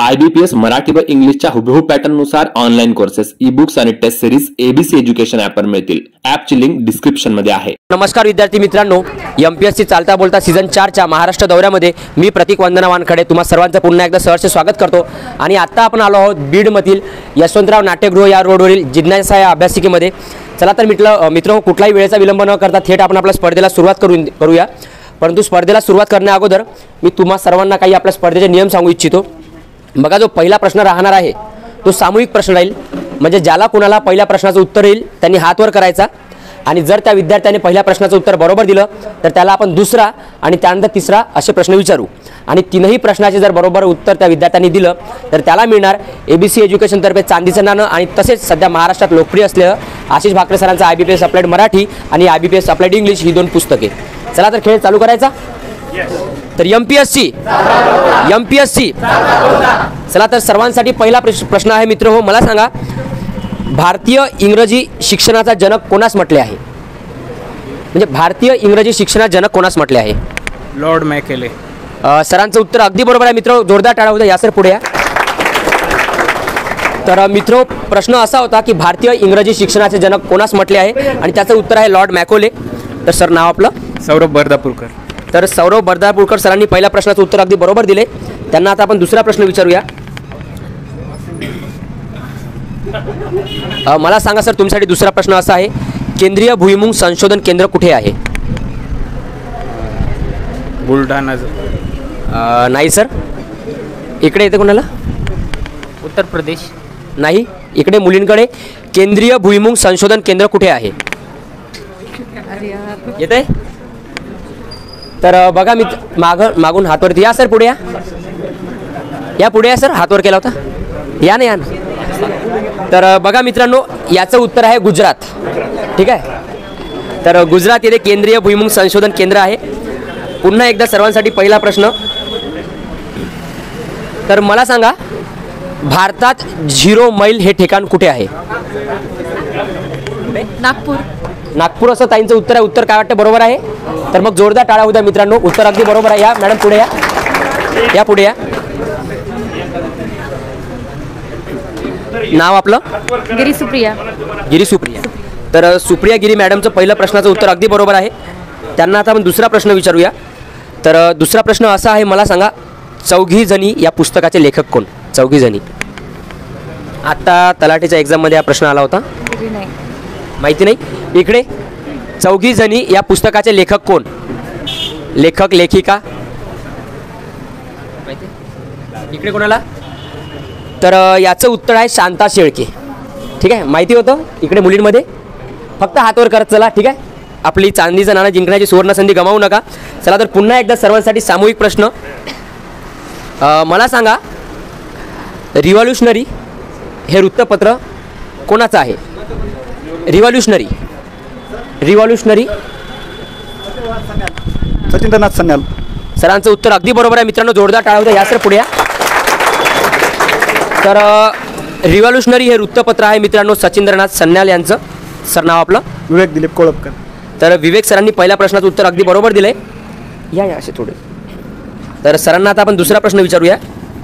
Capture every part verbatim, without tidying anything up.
I B P S Marathi व इंग्लिशच्या हुबेहूब पॅटर्न नुसार ऑनलाईन कोर्सेस, ई बुक्स आणि टेस्ट सिरीज एबीसी एज्युकेशन ॲपवर मिळतील. ॲपची लिंक डिस्क्रिप्शन मध्ये आहे. नमस्कार विद्यार्थी मित्रांनो, एमपीएससी चालता बोलता सीझन चारच्या महाराष्ट्र दौऱ्यामध्ये मी प्रतीक वंदना वानखडे तुम्हा सर्वांचं पुन्हा एकदा सहर्ष स्वागत करतो. आणि आता आपण आलो आहोत बीडमधील यशवंतराव नाट्यगृह या रोडवरील जिज्ञासा या अभ्यासिकेमध्ये. चला तर मित्र मित्र कुठलाही वेळेचा विलंब न करता थेट आपण आपल्या स्पर्धेला सुरुवात करून करूया. परंतु स्पर्धेला सुरुवात करण्या अगोदर मी तुम्हा सर्वांना काही आपल्या स्पर्धेचे नियम सांगू इच्छितो. बघा, जो पहिला प्रश्न राहणार आहे तो सामूहिक प्रश्न राहील. म्हणजे ज्याला कुणाला पहिल्या प्रश्नाचं उत्तर येईल त्यांनी हात वर करायचा, आणि जर त्या विद्यार्थ्याने पहिल्या प्रश्नाचं उत्तर बरोबर दिलं तर त्याला आपण दुसरा आणि त्यानंतर तिसरा असे प्रश्न विचारू. आणि तीनही प्रश्नाचे जर बरोबर उत्तर त्या विद्यार्थ्यांनी दिलं तर त्याला मिळणार एबीसी एज्युकेशन तर्फे चांदीचं नाणं आणि तसेच सध्या महाराष्ट्रात लोकप्रिय असलेलं आशिष भाकरे सरांचं I B P S applied Marathi आणि I B P S applied English ही दोन पुस्तके. चला तर खेळ चालू करायचा. तर एमपीएससी एमपीएससी चला तर सर्वांसाठी पहिला प्रश्न आहे मित्र हो, मला सांगा, भारतीय इंग्रजी शिक्षणाचा जनक कोणास म्हटले आहे? म्हणजे भारतीय इंग्रजी शिक्षणाचा जनक कोणास म्हटले आहे? Lord Macaulay. सरांचं उत्तर अगदी बरोबर आहे मित्र. जोरदार टाळा होता. या सर पुढे या. तर मित्र, प्रश्न असा होता की भारतीय इंग्रजी शिक्षणाचे जनक कोणास म्हटले आहे, आणि त्याचं उत्तर आहे लॉर्ड मॅकोले. तर सर नाव आपलं? सौरभ बर्दापूरकर. तर सौरभ बर्दापूरकर सरांनी पहिल्या प्रश्नाचं उत्तर अगदी बरोबर दिले. त्यांना आता आपण दुसरा प्रश्न विचारूया. मला सांगा सर, तुमच्यासाठी दुसरा प्रश्न असा आहे, केंद्रीय भुईमुग संशोधन केंद्र कुठे आहे? बुलढाणा. नाही सर. इकडे येते कोणाला? उत्तर प्रदेश. नाही, इकडे मुलींकडे. केंद्रीय भुईमुग संशोधन केंद्र कुठे आहे? येते. तर बघा मी माग मागून हातवरती या सर. पुढे या. या पुढे या सर. हातवर केला होता. या ना या ना. तर बघा मित्रांनो, याचं उत्तर आहे गुजरात. ठीक आहे. तर गुजरात येथे केंद्रीय भुईमुग संशोधन केंद्र आहे. पुन्हा एकदा सर्वांसाठी पहिला प्रश्न. तर मला सांगा, भारतात झिरो मैल हे ठिकाण कुठे आहे? नागपूर. नागपूर असं ताईंचं उत्तर आहे. उत्तर काय वाटतं बरोबर आहे? तर मग जोरदार टाळा होत्या मित्रांनो. उत्तर अगदी बरोबर आहे. या मॅडम पुढे या. या पुढे या. नाव आपलं? गिरी सुप्रिया. गिरी सुप्रिया. तर सुप्रिया गिरी मॅडमचं पहिल्या प्रश्नाचं उत्तर अगदी बरोबर आहे. त्यांना आता आपण दुसरा प्रश्न विचारूया. तर दुसरा प्रश्न असा आहे, मला सांगा, चौघी जणी या पुस्तकाचे लेखक कोण? चौघी जणी. आता तलाठीच्या एक्झाममध्ये हा प्रश्न आला होता. माहिती नाही. इकडे चौघी जणी या पुस्तकाचे लेखक कोण? लेखक लेखिका इकडे कोणाला? तर याचं उत्तर आहे शांता शेळके. ठीक आहे. माहिती होतं इकडे मुलींमध्ये. फक्त हातवर करत चला. ठीक आहे. आपली चांदीचं नाणं जिंकण्याची सुवर्ण संधी गमावू नका. चला तर पुन्हा एकदा सर्वांसाठी सामूहिक प्रश्न. मला सांगा, रिव्हॉल्युशनरी हे वृत्तपत्र कोणाचं आहे? Revolutionary revolutionary Sachindranath Sanyal. सरांचं उत्तर अगदी बरोबर आहे मित्रांनो. जोरदार टाळा होता. या सर पुढे या. तर रिव्हॉल्युशनरी हे वृत्तपत्र आहे मित्रांनो सचिंद्रनाथ सन्याल यांचं. सर नाव आपलं? विवेक दिलीप कोळपकर. तर विवेक सरांनी पहिल्या प्रश्नाचं उत्तर अगदी बरोबर दिलंय. या या असे थोडे. तर सरांना आता आपण दुसरा प्रश्न विचारूया.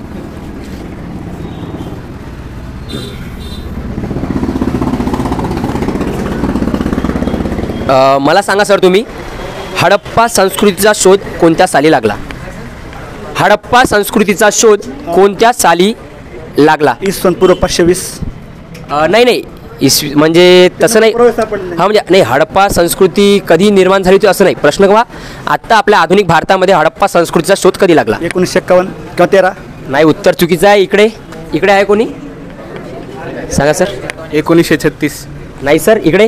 मला सांगा सर, तुम्ही हडप्पा संस्कृतीचा शोध कोणत्या साली लागला? हडप्पा संस्कृतीचा शोध कोणत्या साली लागला? इसवी पूर्व पाचशे वीस. नाही नाही इसवी म्हणजे तसं नाही. हा म्हणजे नाही, हडप्पा संस्कृती कधी निर्माण झाली होती असं नाही. प्रश्न किंवा आत्ता आपल्या आधुनिक भारतामध्ये हडप्पा संस्कृतीचा शोध कधी लागला? एकोणीसशे एक्कावन्न किंवा तेरा. नाही, उत्तर चुकीचं आहे. इकडे इकडे आहे कोणी? सांगा सर. एकोणीसशे छत्तीस. नाही सर. इकडे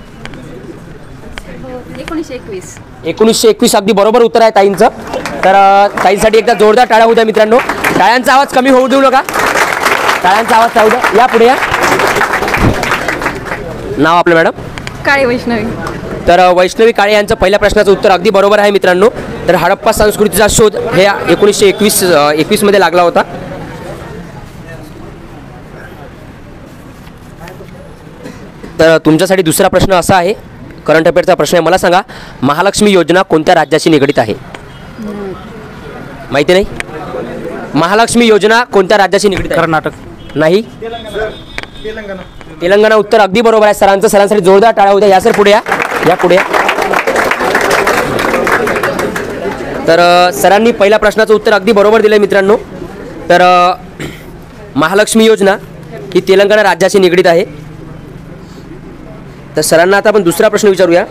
एकोणीसशे एकवीस. एकोणीसशे एकवीस अगदी बरोबर उत्तर आहे ताईंचं. तर ताईंसाठी एकदा जोरदार टाळ्या होऊ द्या मित्रांनो. टाळ्यांचा आवाज कमी होऊ देऊ नका. टाळ्यांचा आवाज चालू द्या. या पुढे या. नाव आपलं मॅडम? काळे वैष्णवी. तर वैष्णवी काळे यांचं पहिल्या प्रश्नाचं उत्तर अगदी बरोबर आहे मित्रांनो. तर हडप्पा संस्कृतीचा शोध हे एकोणीसशे एकवीस एकवीसमध्ये लागला होता. तर तुमच्यासाठी दुसरा प्रश्न असा आहे, करंट अफेअरचा प्रश्न आहे. मला सांगा, महालक्ष्मी योजना कोणत्या राज्याशी निगडित आहे? माहिती नाही. महालक्ष्मी योजना कोणत्या राज्याशी निगडीत आहे? कर्नाटक. नाही. तेलंगणा उत्तर अगदी बरोबर आहे सरांचं. सरांसाठी जोरदार टाळ्या होत्या. या सर पुढे या, या पुढे या. तर अ, सरांनी पहिल्या प्रश्नाचं उत्तर अगदी बरोबर दिलं मित्रांनो. तर अ, महालक्ष्मी योजना ही तेलंगणा राज्याशी निगडीत आहे. तर सरांना आता आपण दुसरा प्रश्न विचारूया.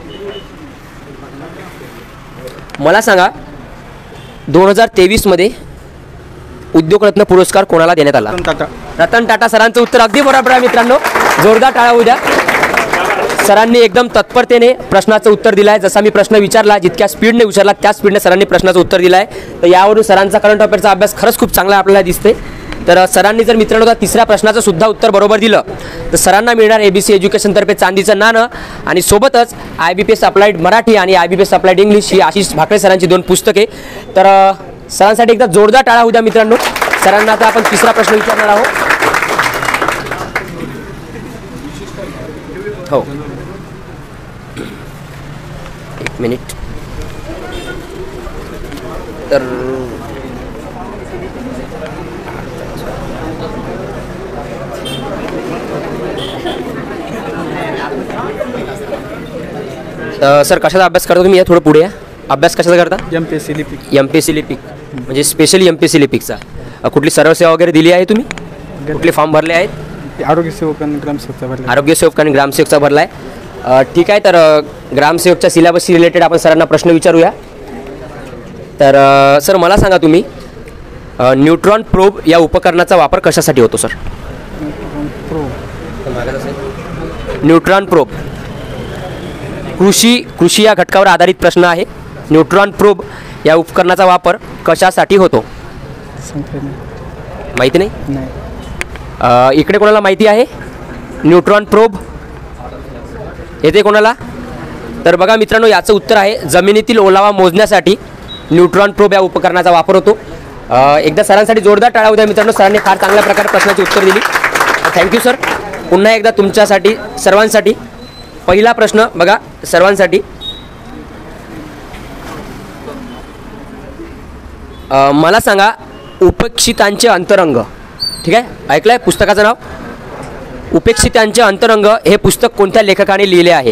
मला सांगा दोन हजार तेवीसमध्ये उद्योगरत्न पुरस्कार कोणाला देण्यात आला? टाटा. रतन टाटा. सरांचं उत्तर अगदी बरोबर आहे मित्रांनो. जोरदार टाळ्या होऊ द्या. सरांनी एकदम तत्परतेने प्रश्नाचं उत्तर दिलं आहे. जसा मी प्रश्न विचारला, जितक्या स्पीडने विचारला त्या स्पीडने सरांनी प्रश्नाचं उत्तर दिलं आहे. तर यावरून सरांचा करंट अफेअरचा अभ्यास खरंच खूप चांगला आपल्याला दिसते. तर सरांनी जर मित्रांनो त्या तिसऱ्या प्रश्नाचं सुद्धा उत्तर बरोबर दिलं तर सरांना मिळणार एबीसी एज्युकेशनतर्फे चांदीचं नाणं आणि सोबतच I B P S applied Marathi आणि I B P S applied English ही आशिष भाकरे सरांची दोन पुस्तके. तर सरांसाठी एकदा जोरदार टाळा होऊ द्या मित्रांनो. सरांना आता आपण तिसरा प्रश्न विचारणार आहोत. हो, एक मिनिट. तर सर कशाचा अभ्यास करता तुम्ही? या थोडं पुढे या. अभ्यास कशाचा करता? एम पी एस सी लिपिक. एम पी एस सी लिपिक म्हणजे specially M P S C लिपिकचा. कुठली सर्व सेवा वगैरे दिली आहे तुम्ही? कुठले फॉर्म भरले आहेत? आरोग्य सेवक आणि ग्रामसेवकचा भरला. आरोग्य सेवक आणि ग्रामसेवकचा भरला आहे. ठीक आहे. तर ग्रामसेवकच्या सिलेबसशी रिलेटेड आपण सरांना प्रश्न विचारूया. तर सर मला सांगा तुम्ही न्यूट्रॉन प्रोब या उपकरणाचा वापर कशासाठी होतो सर? न्यूट्रॉन प्रोब कृषी कृषी या घटकावर आधारित प्रश्न आहे. न्यूट्रॉन प्रोब या उपकरणाचा वापर कशासाठी होतो? माहिती नाही? अ, इकडे कोणाला माहिती आहे? न्यूट्रॉन प्रोब येते कोणाला? तर बघा मित्रांनो याचं उत्तर आहे जमिनीतील ओलावा मोजण्यासाठी न्यूट्रॉन प्रोब या उपकरणाचा वापर होतो. अ, एकदा सरांसाठी जोरदार टाळ्या होत्या मित्रांनो. सरांनी फार चांगल्या प्रकारे प्रश्नाची उत्तर दिली. Thank you sir. पुन्हा एकदा तुमच्यासाठी सर्वांसाठी पहिला प्रश्न बघा सर्वांसाठी. अ, मला सांगा उपेक्षितांचे अंतरंग. ठीक आहे, ऐकलं आहे पुस्तकाचं नाव? उपेक्षितांचे अंतरंग हे पुस्तक कोणत्या लेखकाने लिहिले आहे?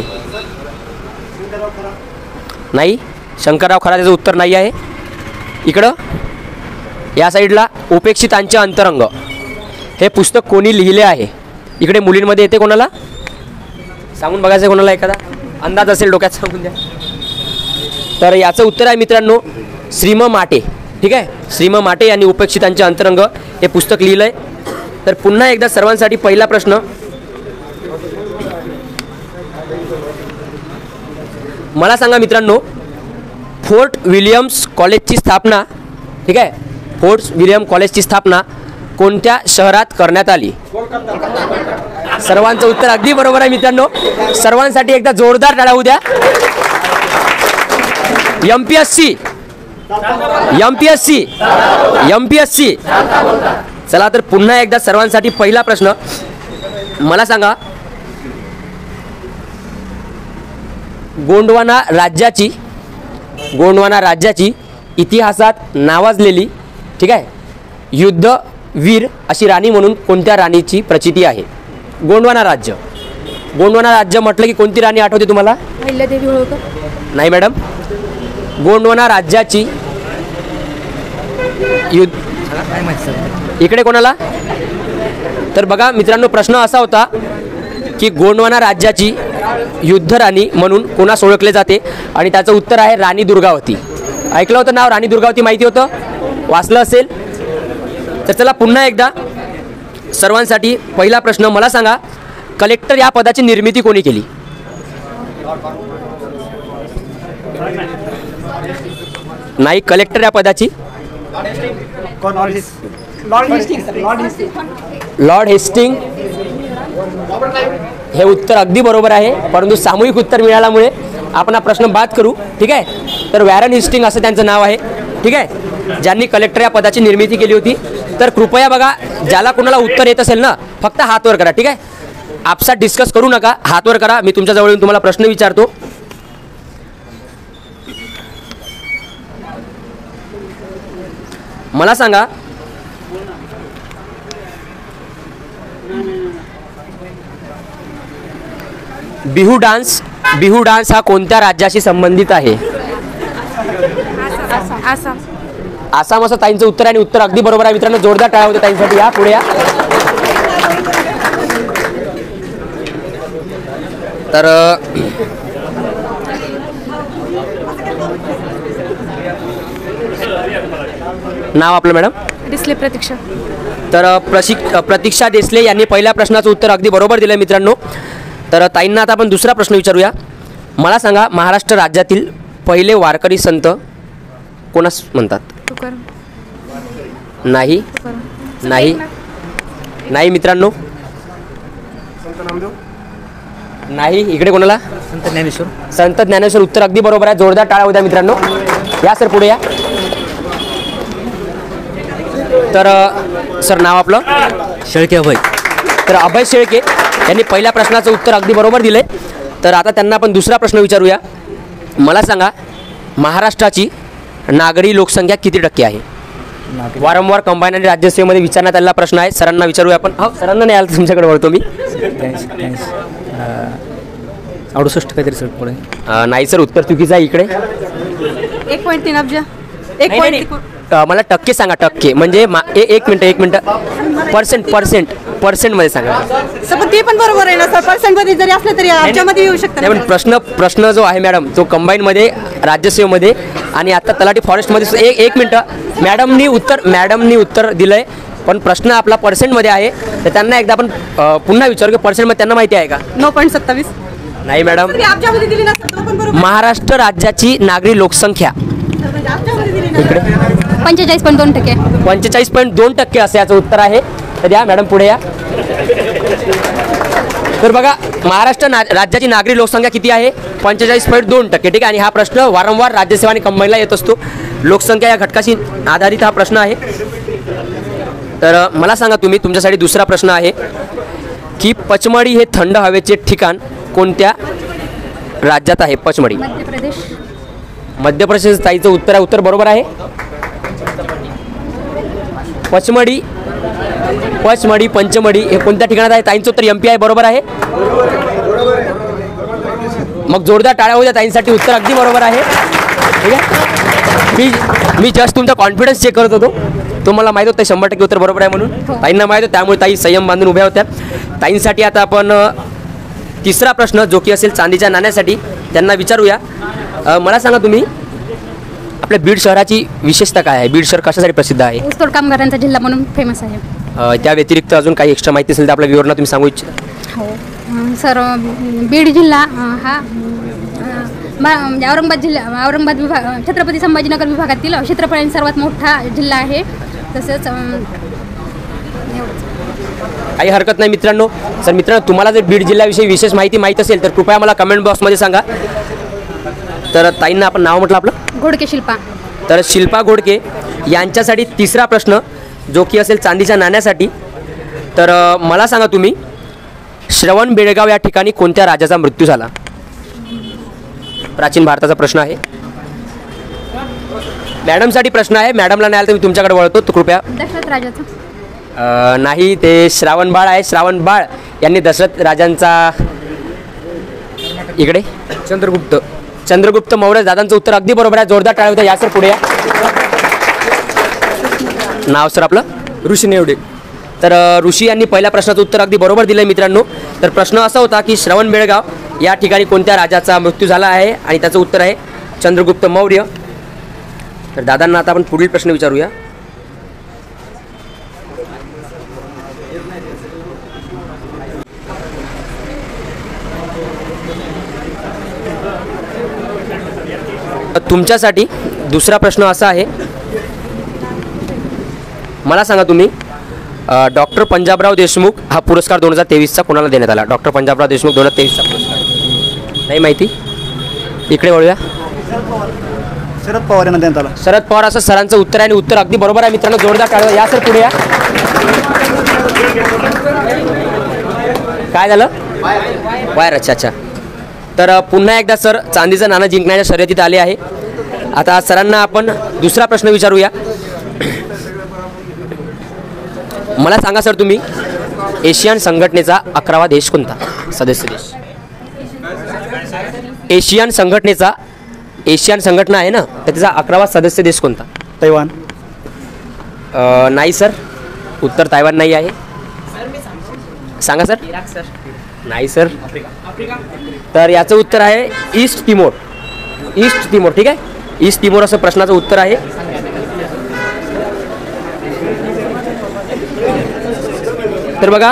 नाही, शंकरराव खरातेचं उत्तर नाही आहे. इकडं या साईडला उपेक्षितांचे अंतरंग हे पुस्तक कोणी लिहिले आहे? इकडे मुलींमध्ये येते कोणाला? सांगून बघायचं कोणाला? एखादा अंदाज असेल डोक्यात सांगून द्या. तर याचं उत्तर आहे मित्रांनो श्रीम माटे. ठीक आहे, श्रीम माटे यांनी उपेक्षितांचे अंतरंग हे पुस्तक लिहिलं आहे. तर पुन्हा एकदा सर्वांसाठी पहिला प्रश्न. मला सांगा मित्रांनो फोर्ट विलियम्स कॉलेजची स्थापना, ठीक आहे, फोर्ट विलियम कॉलेजची स्थापना कोणत्या शहरात करण्यात आली? सर्वांचं उत्तर अगदी बरोबर आहे मित्रांनो. सर्वांसाठी एकदा जोरदार टाळ्या होऊ द्या. M P S C M P S C M P S C. चला तर पुन्हा एकदा सर्वांसाठी पहिला प्रश्न. मला सांगा गोंडवाना राज्याची गोंडवाना राज्याची इतिहासात नावाजलेली, ठीक आहे, युद्धवीर अशी राणी म्हणून कोणत्या राणीची प्रचिती आहे? गोंडवाना राज्य. गोंडवाना राज्य म्हटलं की कोणती राणी आठवते तुम्हाला? अहिल्यादेवी होळकर. नाही मॅडम. गोंडवाना राज्याची युद्ध इकडे कोणाला? तर बघा मित्रांनो प्रश्न असा होता की गोंडवाना राज्याची युद्धराणी म्हणून कोणास ओळखले जाते आणि त्याचं उत्तर आहे राणी दुर्गावती. ऐकलं होतं नाव? राणी दुर्गावती माहिती होतं? वाचलं असेल? तर चला पुन्हा एकदा सर्वांसाठी पहिला प्रश्न. मला सांगा कलेक्टर या पदाची निर्मिती कोणी केली? नाही, कलेक्टर या पदाची लॉर्ड हेस्टिंग हे उत्तर अगदी बरोबर आहे, परंतु सामूहिक उत्तर मिळाल्यामुळे आपण हा प्रश्न बाद करू. ठीक आहे, तर वॅरन हेस्टिंग असं त्यांचं नाव आहे. ठीक आहे, ज्यांनी कलेक्टर या पदाची निर्मिती केली होती. तर कृपया बघा ज्याला कोणाला उत्तर येत असेल ना फक्त हात वर करा. ठीक आहे, आपसात डिस्कस करू नका, हात वर करा. मी तुमच्या जवळ येऊन तुम्हाला प्रश्न विचारतो. मला सांगा बिहू डान्स बिहू डान्स हा कोणत्या राज्याशी संबंधित आहे? आसाम. आसाम असं ताईंचं उत्तर आहे आणि उत्तर अगदी बरोबर आहे मित्रांनो. जोरदार टाळ्या होत्या ताईंसाठी. या पुढे या. तर नाव आपलं मॅडम? डिस्ले प्रतीक्षा. तर प्रशिक प्रतीक्षा देसले यांनी पहिल्या प्रश्नाचं उत्तर अगदी बरोबर दिलं मित्रांनो. तर ताईंना आता आपण दुसरा प्रश्न विचारूया. मला सांगा, महाराष्ट्र राज्यातील पहिले वारकरी संत कोणास म्हणतात? तुकाराम. नाही नाही नाही मित्रांनो, नाही. इकडे कोणाला? संत ज्ञानेश्वर. संत ज्ञानेश्वर. उत्तर अगदी बरोबर आहे. जोरदार टाळ्या होत्या मित्रांनो. या सर पुढे या. तर सर नाव आपलं? शेळके अभय. तर अभय शेळके यांनी पहिल्या प्रश्नाचं उत्तर अगदी बरोबर दिले. तर आता त्यांना आपण दुसरा प्रश्न विचारूया. मला सांगा, महाराष्ट्राची नागरी लोकसंख्या किती टक्के आहे? वारंवार कंबाईन आणि राज्यसेवेमध्ये विचारण्यात आलेला प्रश्न आहे. सरांना विचारूया आपण. हो, सरांना नाही आलं, तुमच्याकडे वळतो मी. अडुसष्ट काहीतरी सर पुढे. नाही सर, उत्तर चुकीचं आहे. इकडे एक पॉईंट तीन अब्ज. एक नाही, पॉईंट नाही. अ, मला टक्के सांगा. टक्के म्हणजे मा ए, एक मिनटं एक मिनटं पर्सेंट पर्सेंट पर्सेंटमध्ये सांगा. सर ते पण बरोबर आहे ना सर. पर्सेंटमध्ये जरी असलं तरी अब्जामध्ये येऊ शकतं. नाही पण प्रश्न प्रश्न जो आहे मॅडम, तो कंबाईनमध्ये, राज्यसेवेमध्ये आणि आता तलाठी फॉरेस्टमध्ये. एक एक मिनटं. मॅडमनी उत्तर मॅडमनी उत्तर दिलं आहे, पण प्रश्न आपला पर्सेंटमध्ये आहे. तर त्यांना एकदा आपण अ, पुन्हा विचारू की पर्सेंटमध्ये त्यांना माहिती आहे का? नऊ पॉईंट सत्तावीस. नाही मॅडम. अब्जामध्ये दिली नसतं तो पण बरोबर. महाराष्ट्र राज्याची नागरी लोकसंख्या इकडे पंचेचाळीस पॉईंट दोन टक्के. पंचेचाळीस पॉईंट दोन टक्के असं याचं उत्तर आहे. तर या मॅडम पुढे या. तर बघा, महाराष्ट्र ना राज्याची नागरी लोकसंख्या किती आहे? पंचेचाळीस पॉईंट दोन टक्के. ठीक आहे. आणि हा प्रश्न वारंवार राज्यसेवा आणि कंबाईनला येत असतो. लोकसंख्या या घटकाशी आधारित हा प्रश्न आहे. तर मला सांगा तुम्ही, तुमच्यासाठी दुसरा प्रश्न आहे की पचमढी हे थंड हवेचे ठिकाण कोणत्या राज्यात आहे? पचमढी मध्य प्रदेश. मध्य प्रदेश. ताईचं उत्तर आहे. उत्तर बरोबर आहे. पचमढी पचमढी पंचमढी हे कोणत्या ठिकाणात आहे? ताईंचं उत्तर एम पी आहे. बरोबर आहे. मग जोरदार टाळ्या होत्या ताईंसाठी. उत्तर अगदी बरोबर आहे. ठीक आहे. मी मी जस्ट तुमचा कॉन्फिडन्स चेक करत होतो. तुम्हाला माहीत होतं शंभर टक्के उत्तर बरोबर आहे म्हणून. ताईंना माहीत होतं, त्यामुळे ताई संयम बांधून उभ्या होत्या. ताईंसाठी आता आपण तिसरा प्रश्न जो की असेल चांदीच्या नाण्यासाठी, त्यांना विचारूया. अ, मला सांगा तुम्ही, आपल्या बीड शहराची विशेषता काय आहे? बीड शहर कशासाठी प्रसिद्ध आहे? ऊसतोड कामगारांचा जिल्हा म्हणून फेमस आहे. अ, त्या व्यतिरिक्त अजून काही एक्स्ट्रा माहिती असेल तर आपल्या विवरणा तुम्ही सांगू इच्छिता? हो अं, सर बीड जिल्हा अं, हा अं, मा- म्हणजे औरंगाबाद जिल्हा औरंगाबाद विभाग छत्रपती संभाजीनगर विभागातील क्षेत्रफळाने सर्वात मोठा जिल्हा आहे. तसंच अं, एवढंच. काही हरकत नाही मित्रांनो. सर मित्रांनो, तुम्हाला जर बीड जिल्ह्याविषयी विशेष माहिती माहीत असेल तर कृपया मला कमेंट बॉक्समध्ये सांगा. तर ताईंना आपण नाव म्हटलं आपलं? घोडके शिल्पा. तर शिल्पा घोडके यांच्यासाठी तिसरा प्रश्न जो की असेल चांदीच्या नाण्यासाठी. तर अ, मला सांगा तुम्ही, श्रवण बेळगाव या ठिकाणी कोणत्या राजाचा मृत्यू झाला? प्राचीन भारताचा प्रश्न आहे. मॅडमसाठी प्रश्न आहे. मॅडमला नाही आला तर मी तुमच्याकडे वळतो. तर कृपया. दशरथ राजाचा. अ, नाही, ते श्रावण बाळ आहे. श्रावण बाळ यांनी दशरथ राजांचा. इकडे चंद्रगुप्त. चंद्रगुप्त मौर्य. दादांचं उत्तर अगदी बरोबर आहे. जोरदार टाळ्या होत्या. या सर पुढे या. नाव सर आपलं? ऋषी नेवडे. तर अ, ऋषी यांनी पहिल्या प्रश्नाचं उत्तर अगदी बरोबर दिलं आहे मित्रांनो. तर प्रश्न असा होता की श्रवण बेळगाव या ठिकाणी कोणत्या राजाचा मृत्यू झाला आहे, आणि त्याचं उत्तर आहे चंद्रगुप्त मौर्य. तर दादांना आता आपण पुढील प्रश्न विचारूया. तुमच्यासाठी दुसरा प्रश्न असा आहे. मला सांगा तुम्ही, डॉक्टर पंजाबराव देशमुख हा पुरस्कार दोन हजार तेवीसचा कोणाला देण्यात आला? डॉक्टर पंजाबराव देशमुख दोन हजार तेवीसचा पुरस्कार नाही माहिती? इकडे वळूया. शरद पवार यांना देण्यात आला. शरद पवार असं सरांचं उत्तर आहे आणि उत्तर अगदी बरोबर आहे मित्रांनो. जोरदार टाळ्या. या सर पुढे या. काय झालं? वायर. अच्छा अच्छा. तर अ, पुन्हा एकदा सर चांदीचं नाणं जिंकण्याच्या शर्यतीत आले आहे. आता सरांना आपण दुसरा प्रश्न विचारूया. मला सांगा सर तुम्ही, एशियन संघटनेचा अकरावा देश कोणता? सदस्य देश. एशियन संघटनेचा एशियन संघटना आहे ना, तर त्याचा अकरावा सदस्य देश कोणता? तैवान. अ, नाही सर, उत्तर तायवान नाही आहे. सांगा सर. नाही सर. तर याचं उत्तर आहे ईस्ट तिमोर. East Timor. ठीक आहे, ईस्ट तिमोर असं प्रश्नाचं उत्तर आहे. तर बघा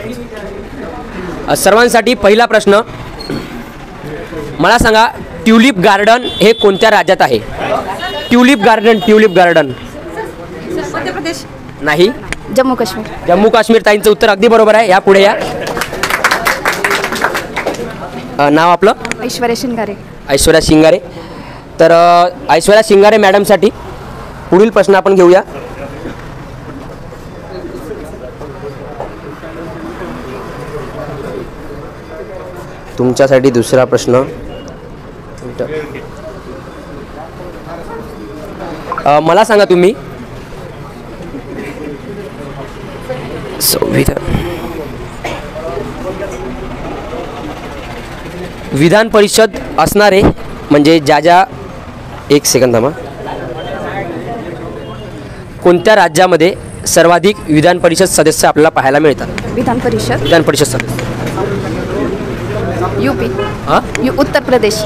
सर्वांसाठी पहिला प्रश्न, मला सांगा ट्युलिप गार्डन हे कोणत्या राज्यात आहे? Tulip garden. Tulip garden Madhya Pradesh. नाही. जम्मू काश्मीर. जम्मू काश्मीर. ताईंचं उत्तर अगदी बरोबर आहे. या पुढे या. अ, नाव आपलं? ऐश्वर्या शिंगारे. ऐश्वर्या शिंगारे. तर अ, ऐश्वर्या शिंगारे मॅडमसाठी पुढील प्रश्न आपण घेऊया. तुमच्यासाठी दुसरा प्रश्न, अ, मला सांगा तुम्ही संविधान विधान परिषद असणारे म्हणजे ज्या ज्या एक सेकंद थांबा, कोणत्या राज्यामध्ये सर्वाधिक विधान परिषद सदस्य आपल्याला पाहायला मिळतात? विधान परिषद. विधान परिषद सदस्य. यूपी. हां. यू उत्तर प्रदेश.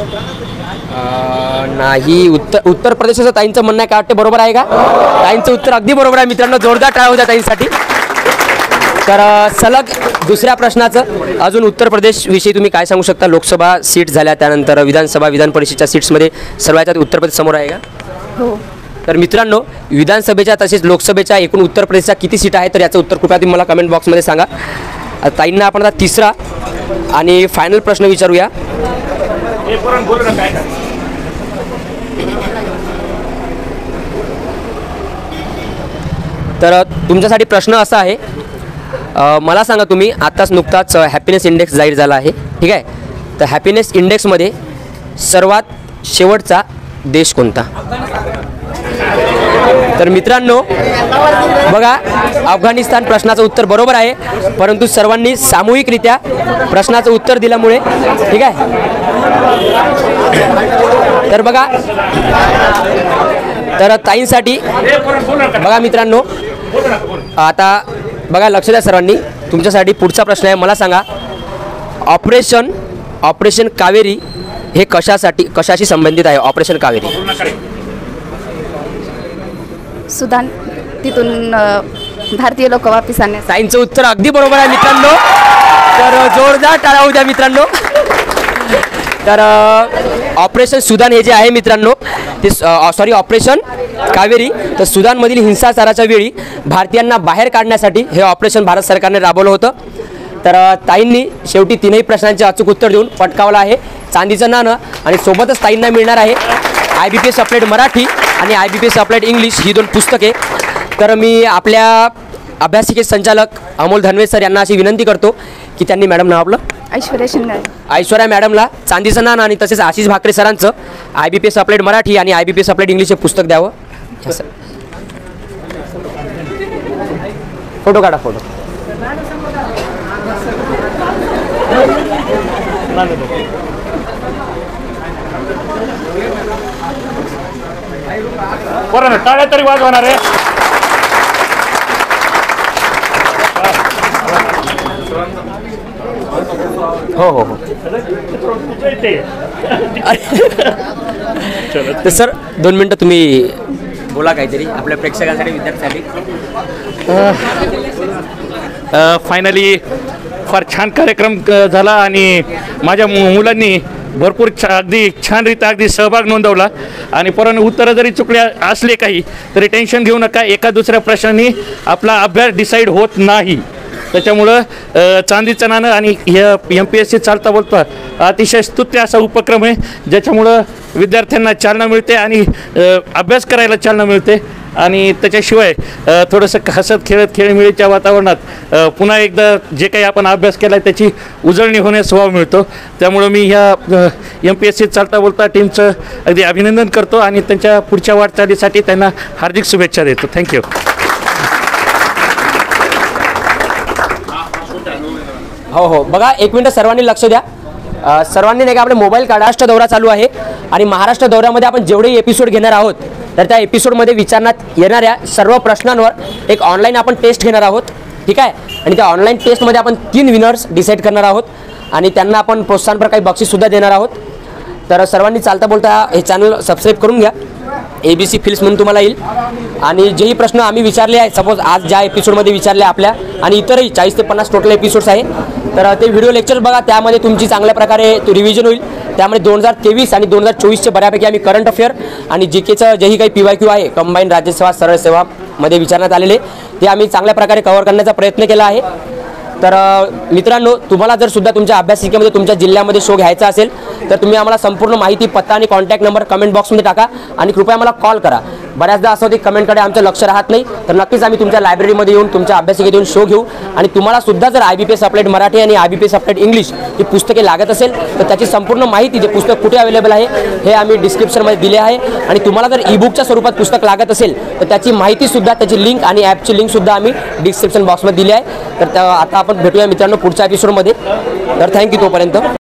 नाही. उत्तर उत्तर प्रदेशाचं ताईंचं म्हणणं आहे, काय वाटते बरोबर आहे का? ताईंचं उत्तर अगदी बरोबर आहे मित्रांनो. जोरदार टाळ्या होत्या ताईंसाठी. तर अ, सलग दुसऱ्या प्रश्नाचं, अजून उत्तर प्रदेशविषयी तुम्ही काय सांगू शकता? लोकसभा सीट झाल्या, त्यानंतर विधानसभा विधान परिषदच्या सीट्समध्ये सर्वात उत्तर प्रदेश समोर आहे का? हो. तर मित्रांनो, विधानसभेच्या तसेच लोकसभेच्या एकूण उत्तर प्रदेशच्या किती सीट आहे, तर याचं उत्तर कृपया तुम्ही मला कमेंट बॉक्समध्ये सांगा. ताईंना आपण आता तिसरा आणि फायनल प्रश्न विचारूया. तर तुमच्यासाठी प्रश्न असा आहे, अ, मला सांगा तुम्ही, आत्ताच नुकताच हॅपीनेस इंडेक्स जाहीर झाला आहे. ठीक आहे, तर हॅपीनेस इंडेक्समध्ये सर्वात शेवटचा देश कोणता? तर मित्रांनो बघा, अफगाणिस्तान प्रश्नाचं उत्तर बरोबर आहे, परंतु सर्वांनी सामूहिकरित्या प्रश्नाचं उत्तर दिल्यामुळे, ठीक आहे, तर बघा, तर ताईंसाठी बघा मित्रांनो, आता बघा लक्ष द्या सर्वांनी, तुमच्यासाठी पुढचा प्रश्न आहे. मला सांगा ऑपरेशन ऑपरेशन कावेरी हे कशासाठी कशाशी संबंधित आहे? ऑपरेशन कावेरी. सुदान. तिथून अ, भारतीय लोक वापस आणण्यास. ताईंचं उत्तर अगदी बरोबर आहे मित्रांनो. तर जोरदार टाळ्या होऊ द्या मित्रांनो. तर ऑपरेशन सुदान हे जे आहे मित्रांनो, ते सॉरी ऑपरेशन कावेरी, तर सुदानमधील हिंसाचाराच्या वेळी भारतीयांना बाहेर काढण्यासाठी हे ऑपरेशन भारत सरकारने राबवलं होतं. तर ताईंनी शेवटी तीनही प्रश्नांचे अचूक उत्तर देऊन पटकावलं आहे चांदीचं नाणं, आणि सोबतच ताईंना मिळणार आहे I B P S applied Marathi आणि I B P S applied English ही दोन पुस्तके. तर मी आपल्या अभ्यासिके संचालक अमोल धनवे सर यांना अशी विनंती करतो की त्यांनी, मॅडम नाव आपलं? ऐश्वर्या शिंगारे. ऐश्वर्या मॅडमला चांदीचं नाणं आणि तसेच आशिष भाकरे सरांचं I B P S applied Marathi आणि I B P S applied English हे पुस्तक द्यावं. फोटो काढा. फोटो बरं, टाळ्या तरी वाजवणार आहे. हो हो हो. तर सर दोन मिनटं तुम्ही बोला काहीतरी आपल्या प्रेक्षकांसाठी, विद्यार्थ्यांसाठी. फायनली फार छान कार्यक्रम अ, झाला आणि माझ्या मु मुलांनी भरपूर छा अगदी छानरीत्या अगदी सहभाग नोंदवला. आणि परंतु उत्तरं जरी चुकल्या असले काही तरी टेन्शन घेऊ नका, एका दुसऱ्या प्रश्नांनी आपला अभ्यास डिसाईड होत नाही. त्याच्यामुळं अ, चांदीचं नाणं आणि एम पी एस सी चालता बोलता अतिशय स्तुत्य असा उपक्रम आहे, ज्याच्यामुळं विद्यार्थ्यांना चालना मिळते आणि अ, अभ्यास करायला चालना मिळते. आणि त्याच्याशिवाय थोडंसं हसत खेळत खेळीमेळीच्या वातावरणात अ, पुन्हा एकदा जे काही आपण अभ्यास केला आहे त्याची उजळणी होण्यास वाव मिळतो. त्यामुळं मी ह्या एम पी एस सी चालता बोलता टीमचं अगदी अभिनंदन करतो आणि त्यांच्या पुढच्या वाटचालीसाठी त्यांना हार्दिक शुभेच्छा देतो. थँक्यू. हो हो. बघा एक मिनटं सर्वांनी लक्ष द्या. अ, सर्वांनी नाही का आपले मोबाईल काढा. महाराष्ट्र दौरा चालू आहे आणि महाराष्ट्र दौऱ्यामध्ये आपण जेवढे एपिसोड घेणार आहोत तर त्या एपिसोडमध्ये विचारण्यात येणाऱ्या सर्व प्रश्नांवर एक ऑनलाईन आपण टेस्ट घेणार आहोत. ठीक आहे. आणि त्या ऑनलाईन टेस्टमध्ये आपण तीन विनर्स डिसाईड करणार आहोत आणि त्यांना आपण प्रोत्साहनपर काही बक्षीससुद्धा देणार आहोत. तर सर्वांनी चालता बोलता हे चॅनल सबस्क्राईब करून घ्या. ए बी सी फिल्स म्हणून तुम्हाला येईल. आणि जेही प्रश्न आम्ही विचारले आहेत, सपोज आज ज्या एपिसोडमध्ये विचारले आपल्या आणि इतरही चाळीस ते पन्नास टोटल एपिसोड्स आहे, तर ते व्हिडिओ लेक्चर बघा. त्यामध्ये तुमची चांगल्या प्रकारे तो रिव्हिजन होईल. त्यामध्ये दोन हजार तेवीस आणि दोन हजार चोवीसचे बऱ्यापैकी आम्ही करंट अफेअर आणि जी केचं जेही काही पी वाय क्यू आहे, कंबाईन राज्यसेवा सरळ सेवामध्ये विचारण्यात आलेले, ते आम्ही चांगल्या प्रकारे कव्हर करण्याचा प्रयत्न केला आहे. तर मित्रांनो, तुम्हाला जर सुद्धा तुमच्या अभ्यासिकेमध्ये तुमच्या जिल्ह्यामध्ये शो घ्यायचा असेल तर तुम्ही आम्हाला संपूर्ण माहिती, पत्ता आणि कॉन्टॅक्ट नंबर कमेंट बॉक्समध्ये टाका आणि कृपया मला कॉल करा. बऱ्याचदा असं होते कमेंटकडे आमचं लक्ष राहत नाही, तर नक्कीच आम्ही तुमच्या लायब्ररीमध्ये येऊन तुमच्या अभ्यासिकेत येऊन शो घेऊ. आणि तुम्हाला सुद्धा जर I B P S update Marathi आणि I B P S update English ही पुस्तके लागत असेल तर त्याची संपूर्ण माहिती, ते पुस्तक कुठे अवेलेबल आहे हे आम्ही डिस्क्रिप्शनमध्ये दिले आहे. आणि तुम्हाला जर ई बुकच्या स्वरूपात पुस्तक लागत असेल तर त्याची माहितीसुद्धा, त्याची लिंक आणि ॲपची लिंकसुद्धा आम्ही डिस्क्रिप्शन बॉक्समध्ये दिली आहे. तर आता आपण भेटूया मित्रांनो पुढच्या एपिसोडमध्ये. तर थँक्यू तोपर्यंत.